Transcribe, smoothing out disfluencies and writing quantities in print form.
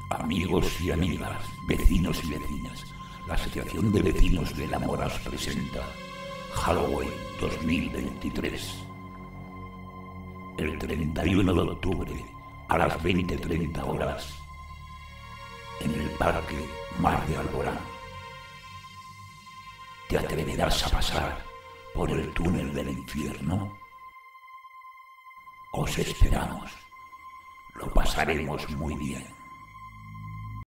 Amigos y amigas, vecinos y vecinas, la Asociación de Vecinos de La Mora os presenta Halloween 2023. El 31 de octubre, a las 20:30 horas, en el Parque Mar de Alborán. ¿Te atreverás a pasar por el túnel del infierno? Os esperamos. Lo pasaremos muy bien.